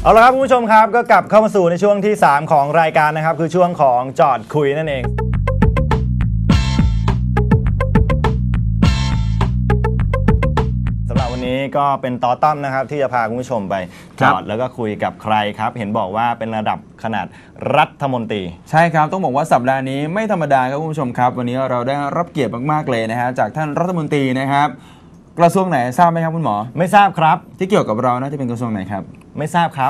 เอาละครับคุณผู้ชมครับก็กลับเข้ามาสู่ในช่วงที่3ของรายการนะครับคือช่วงของจอดคุยนั่นเองสำหรับวันนี้ก็เป็นต่อต้อมนะครับที่จะพาคุณผู้ชมไปจอดแล้วก็คุยกับใครครับเห็นบอกว่าเป็นระดับขนาดรัฐมนตรีใช่ครับต้องบอกว่าสัปดาห์นี้ไม่ธรรมดาครับคุณผู้ชมครับวันนี้เราได้รับเกียรติมากๆเลยนะฮะจากท่านรัฐมนตรีนะครับกระทรวงไหนทราบไหมครับคุณหมอไม่ทราบครับที่เกี่ยวกับเรานะที่เป็นกระทรวงไหนครับไม่ทราบครับ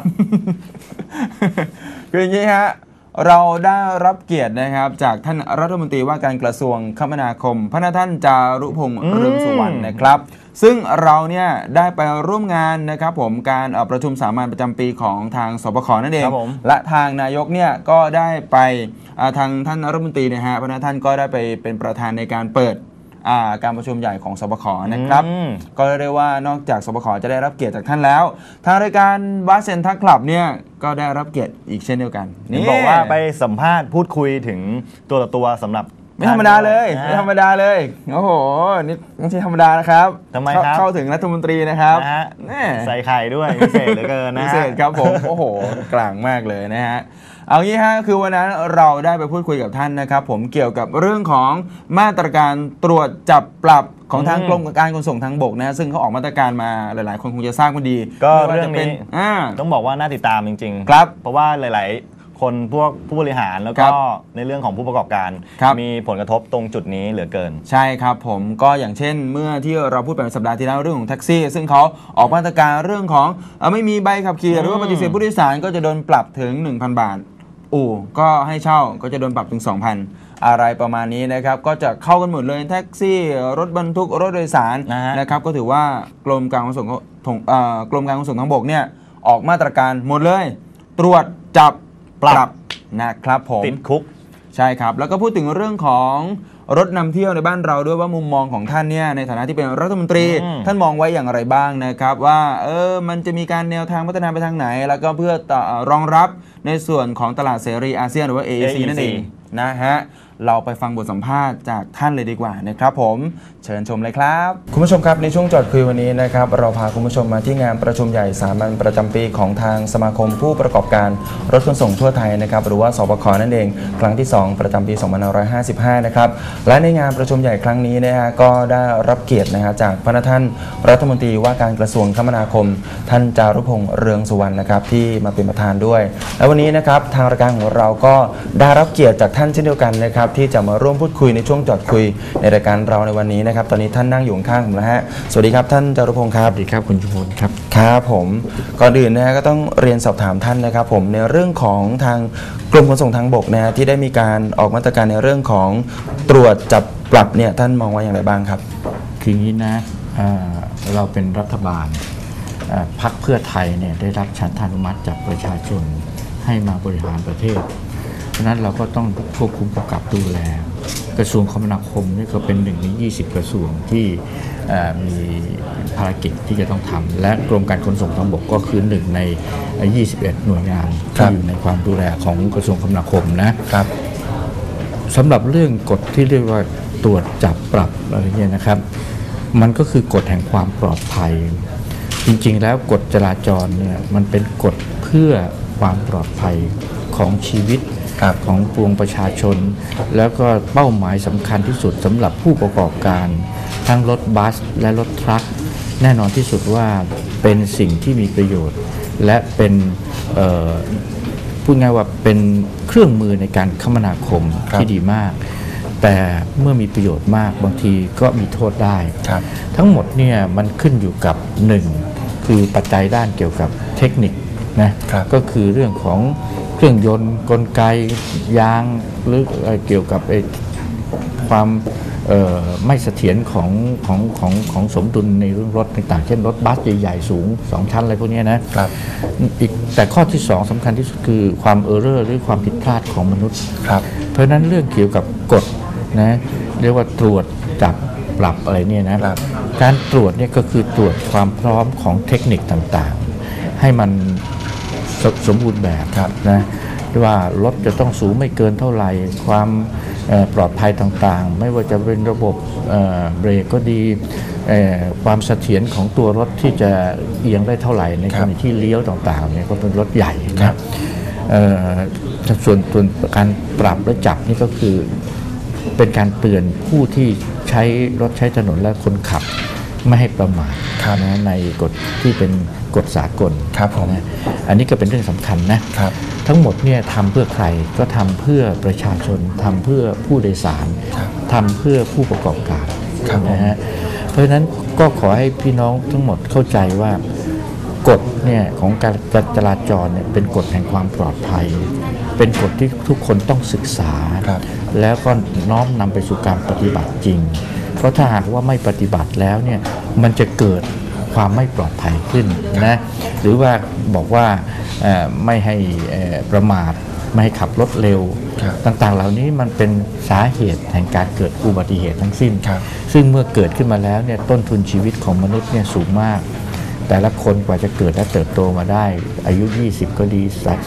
คืออย่างนี้ฮะเราได้รับเกียรตินะครับจากท่านรัฐมนตรีว่าการกระทรวงคมนาคมพระท่านจารุพงษ์เรืองสุวรรณนะครับซึ่งเราเนี่ยได้ไปร่วมงานนะครับผมการประชุมสามัญประจำปีของทางสบคนั่นเองและทางนายกเนี่ยก็ได้ไปทางท่านรัฐมนตรีนะฮะพระท่านก็ได้ไปเป็นประธานในการเปิดการประชุมใหญ่ของสบคนะครับก็เรียกว่านอกจากสบคจะได้รับเกียรติจากท่านแล้วทางรายการบาสเซนทักคลับเนี่ยก็ได้รับเกียรติอีกเช่นเดียวกันนี่บอกว่าไปสัมภาษณ์พูดคุยถึงตัวต่อตัวสำหรับไม่ธรรมดาเลยไม่ธรรมดาเลยโอ้โหนี่ไม่ใช่ธรรมดานะครับทำไมครับเข้าถึงรัฐมนตรีนะครับใส่ไข่ด้วยพิเศษเหลือเกินนะพิเศษครับผมโอ้โหกลางมากเลยนะฮะเอางี้ฮะคือวันนั้นเราได้ไปพูดคุยกับท่านนะครับผมเกี่ยวกับเรื่องของมาตรการตรวจจับปรับของทางกรมการขนส่งทางบกนะซึ่งเขาออกมาตรการมาหลายๆคนคงจะทราบกันดีก็เรื่องนี้ต้องบอกว่าน่าติดตามจริงๆครับเพราะว่าหลายๆคนพวกผู้บริหารแล้วก็ในเรื่องของผู้ประกอบการมีผลกระทบตรงจุดนี้เหลือเกินใช่ครับผมก็อย่างเช่นเมื่อที่เราพูดไปสัปดาห์ที่แล้วเรื่องของแท็กซี่ซึ่งเขาออกมาตรการเรื่องของไม่มีใบขับขี่หรือว่าปฏิเสธผู้โดยสารก็จะโดนปรับถึง 1,000 บาทก็ให้เช่าก็จะโดนปรับถึง 2,000 อะไรประมาณนี้นะครับก็จะเข้ากันหมดเลยแท็กซี่รถบรรทุกรถโดยสารนะครับก็ถือว่ากรมการขนส่งทางบกเนี่ยออกมาตรการหมดเลยตรวจจับปรับนะครับผมติดคุกใช่ครับแล้วก็พูดถึงเรื่องของรถนำเที่ยวในบ้านเราด้วยว่ามุมมองของท่านเนี่ยในฐานะที่เป็นรัฐมนตรีท่านมองไว้อย่างไรบ้างนะครับว่ามันจะมีการแนวทางพัฒนาไปทางไหนแล้วก็เพื่อรองรับในส่วนของตลาดเสรีอาเซียนหรือว่า AEC นั่นเองนะฮะเราไปฟังบทสัมภาษณ์จากท่านเลยดีกว่านะครับผมเชิญชมเลยครับคุณผู้ชมครับในช่วงจอดคุยวันนี้นะครับเราพาคุณผู้ชมมาที่งานประชุมใหญ่สามัญประจำปีของทางสมาคมผู้ประกอบการรถขนส่งทั่วไทยนะครับหรือว่าสบคนั่นเองครั้งที่2ประจำปี2555นะครับและในงานประชุมใหญ่ครั้งนี้นะฮะก็ได้รับเกียรตินะฮะจากพระท่านรัฐมนตรีว่าการกระทรวงคมนาคมท่านจารุพงษ์เรืองสุวรรณนะครับที่มาเป็นประธานด้วยและวันนี้นะครับทางรายการของเราก็ได้รับเกียรติจากท่านเช่นเดียวกันนะครับที่จะมาร่วมพูดคุยในช่วงจอดคุยในรายการเราในวันนี้นะครับตอนนี้ท่านนั่งอยู่ข้างผมแล้วฮะสวัสดีครับท่านจารุพงษ์ครับสวัสดีครับคุณชุมพลครับครับผมก่อนอื่นนะฮะก็ต้องเรียนสอบถามท่านนะครับผมในเรื่องของทางกรมขนส่งทางบกนะฮะที่ได้มีการออกมาตรการในเรื่องของตรวจจับปรับเนี่ยท่านมองว่าอย่างไรบ้างครับคืออย่างนี้นะเราเป็นรัฐบาลพรรคเพื่อไทยเนี่ยได้รับฉันทานุมัติจากประชาชนให้มาบริหารประเทศเพราะนั้นเราก็ต้องควบคุมกำกับดูแลกระทรวงคมนาคมนี่ก็เป็น1ใน20กระทรวงที่มีภารกิจที่จะต้องทำและกรมการขนส่งทางบกก็คือ1ใน21หน่วยงานที่อยู่ในความดูแลของกระทรวงคมนาคมนะครับสำหรับเรื่องกฎที่เรียกว่าตรวจจับปรับอะไรเงี้ยนะครับมันก็คือกฎแห่งความปลอดภัยจริงๆแล้วกฎจราจรเนี่ยมันเป็นกฎเพื่อความปลอดภัยของชีวิตของปวงประชาชนแล้วก็เป้าหมายสำคัญที่สุดสำหรับผู้ประกอบการทั้งรถบัสและรถทรัคแน่นอนที่สุดว่าเป็นสิ่งที่มีประโยชน์และเป็นพูดง่ายว่าเป็นเครื่องมือในการคมนาคมที่ดีมากแต่เมื่อมีประโยชน์มากบางทีก็มีโทษได้ทั้งหมดเนี่ยมันขึ้นอยู่กับ1คือปัจจัยด้านเกี่ยวกับเทคนิคนะก็คือเรื่องของเครื่องยนต์กลไกยางหรือเกี่ยวกับความไม่เสถียรของสมดุลในเรื่องรถต่างๆเช่นรถบัสใหญ่ๆสูง2ชั้นอะไรพวกนี้นะครับอีกแต่ข้อที่2สำคัญที่สุดคือความเออร์เรอร์หรือความผิดพลาดของมนุษย์เพราะฉะนั้นเรื่องเกี่ยวกับกฎนะเรียกว่าตรวจจับปรับอะไรเนี่ยนะการตรวจเนี่ยก็คือตรวจความพร้อมของเทคนิคต่างๆให้มันสมบูรณ์แบบนะว่ารถจะต้องสูงไม่เกินเท่าไหร่ความปลอดภัยต่างๆไม่ว่าจะเป็นระบบเบรกก็ดีความเสถียรของตัวรถที่จะเอียงได้เท่าไหร่ในกรณีที่เลี้ยวต่างๆเนี่ยก็เป็นรถใหญ่นะส่วนการปรับและจับนี่ก็คือเป็นการเตือนผู้ที่ใช้รถใช้ถนนและคนขับไม่ให้ประมาทนะในกฎที่เป็นกฎสากลนะอันนี้ก็เป็นเรื่องสำคัญนะทั้งหมดเนี่ยทำเพื่อใครก็ทำเพื่อประชาชนทำเพื่อผู้โดยสารทำเพื่อผู้ประกอบการนะฮะเพราะฉะนั้นก็ขอให้พี่น้องทั้งหมดเข้าใจว่ากฎเนี่ยของการจราจรเนี่ยเป็นกฎแห่งความปลอดภัยเป็นกฎที่ทุกคนต้องศึกษาแล้วก็น้อมนำไปสู่การปฏิบัติจริงเพราะถ้าหากว่าไม่ปฏิบัติแล้วเนี่ยมันจะเกิดความไม่ปลอดภัยขึ้นนะหรือว่าบอกว่าไม่ให้ประมาทไม่ให้ขับรถเร็วต่างๆเหล่านี้มันเป็นสาเหตุแห่งการเกิดอุบัติเหตุทั้งสิ้นซึ่งเมื่อเกิดขึ้นมาแล้วเนี่ยต้นทุนชีวิตของมนุษย์เนี่ยสูงมากแต่ละคนกว่าจะเกิดและเติบโตมาได้อายุ20ก็ดี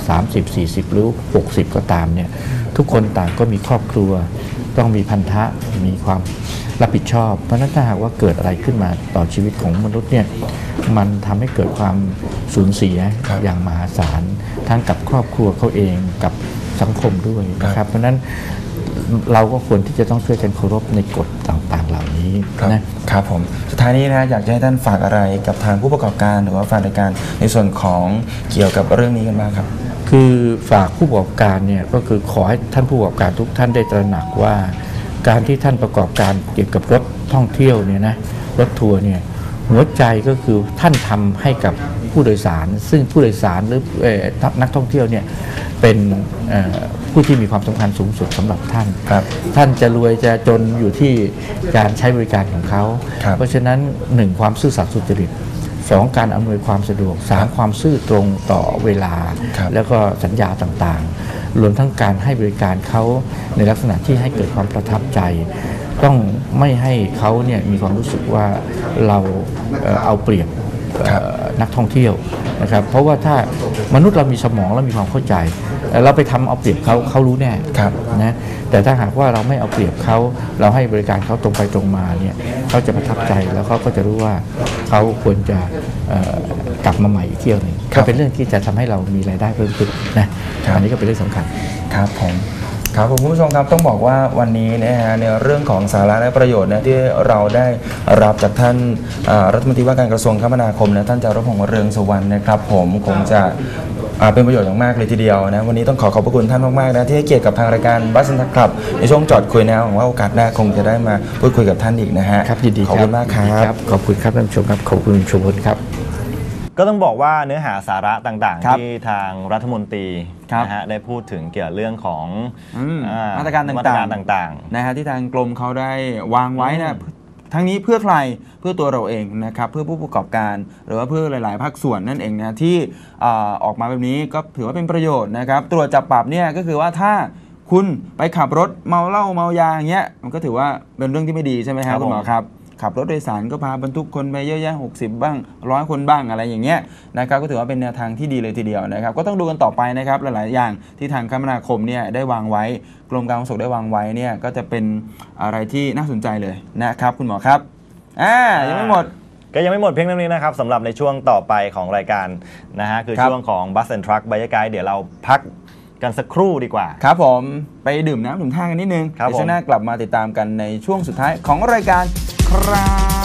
30 40หรือ60ก็ตามเนี่ยทุกคนต่างก็มีครอบครัวต้องมีพันธะมีความรับผิดชอบเพราะฉะนั้นถ้าหากว่าเกิดอะไรขึ้นมาต่อชีวิตของมนุษย์เนี่ยมันทำให้เกิดความสูญเสียอย่างมหาศาลทั้งกับครอบครัวเขาเองกับสังคมด้วยนะครับเพราะฉะนั้นเราก็ควรที่จะต้องช่วยกันเคารพในกฎต่างๆเหล่านี้นะครับผมสุดท้ายนี้นะอยากจะให้ท่านฝากอะไรกับทางผู้ประกอบการหรือว่าฝ่ายบริการในส่วนของเกี่ยวกับเรื่องนี้กันบ้างครับคือฝากผู้ประกอบการเนี่ยก็คือขอให้ท่านผู้ประกอบการทุกท่านได้ตระหนักว่าการที่ท่านประกอบการเกี่ยวกับรถท่องเที่ยวเนี่ยนะรถทัวร์เนี่ยหัวใจก็คือท่านทำให้กับผู้โดยสารซึ่งผู้โดยสารหรือนักท่องเที่ยวเนี่ยเป็นผู้ที่มีความสำคัญสูงสุดสำหรับท่านท่านจะรวยจะจนอยู่ที่การใช้บริการของเขาเพราะฉะนั้น1ความซื่อสัตย์สุจริต2การอำนวยความสะดวก3ความซื่อตรงต่อเวลาแล้วก็สัญญาต่างๆรวมทั้งการให้บริการเขาในลักษณะที่ให้เกิดความประทับใจต้องไม่ให้เขาเนี่ยมีความรู้สึกว่าเราเอาเปรียบนักท่องเที่ยวนะครับเพราะว่าถ้ามนุษย์เรามีสมองและมีความเข้าใจเราไปทำเอาเปรียบเขารู้แน่นะแต่ถ้าหากว่าเราไม่เอาเปรียบเขาเราให้บริการเขาตรงไปตรงมาเนี่ยเขาจะประทับใจแล้วเขาก็จะรู้ว่าเขาควรจะกลับมาใหม่อีกเที่ยวนึงก็เป็นเรื่องที่จะทำให้เรามีรายได้เพิ่มขึ้นนะอันนี้ก็เป็นเรื่องสำคัญครับผมครับคุณผู้ชมครับต้องบอกว่าวันนี้นะฮะในเรื่องของสาระและประโยชน์นะที่เราได้รับจากท่านรัฐมนตรีว่าการกระทรวงคมนาคมนะท่านจารุพงษ์เรืองสุวรรณนะครับผมคงจะเป็นประโยชน์อย่างมากเลยทีเดียวนะวันนี้ต้องขอบพระคุณท่านมากๆนะที่ให้เกียรติกับทางรายการบัสซันทักคลับในช่วงจอดคุยแนวของว่าโอกาสหน้าคงจะได้มาพูดคุยกับท่านอีกนะฮะครับยินดีขอบคุณมากครับขอบคุณครับท่านผู้ชมครับขอบคุณชมพลครับก็ต้องบอกว่าเนื้อหาสาระต่างๆที่ทางรัฐมนตรีนะฮะได้พูดถึงเกี่ยวกับเรื่องของมาตรการต่างๆนะฮะที่ทางกรมเขาได้วางไว้นะทั้งนี้เพื่อใครเพื่อตัวเราเองนะครับเพื่อผู้ประกอบการหรือว่าเพื่อหลายๆภาคส่วนนั่นเองนะที่ออกมาแบบนี้ก็ถือว่าเป็นประโยชน์นะครับตรวจจับปรับเนี่ยก็คือว่าถ้าคุณไปขับรถเมาเหล้าเมายาอย่างเงี้ยมันก็ถือว่าเป็นเรื่องที่ไม่ดีใช่ไหมครับคุณหมอครับขับรถโดยสารก็พาบรรทุกคนไปเยอะแยะ60บ้าง100คนบ้างอะไรอย่างเงี้ยนะครับก็ถือว่าเป็นแนวทางที่ดีเลยทีเดียวนะครับก็ต้องดูกันต่อไปนะครับหลายๆอย่างที่ทางคมนาคมเนี่ยได้วางไว้กรมการขนส่งได้วางไว้เนี่ยก็จะเป็นอะไรที่น่าสนใจเลยนะครับคุณหมอครับยังไม่หมดก็ยังไม่หมดเพียงเท่านี้นะครับสำหรับในช่วงต่อไปของรายการนะฮะคือช่วงของ Bus and Truck By Guide เดี๋ยวเราพักกันสักครู่ดีกว่าครับผมไปดื่มน้ำดื่มท่ากันนิดนึงเดี๋ยวช่วงหน้ากลับมาติดตามกันในช่วงสุดท้ายของรายการครับ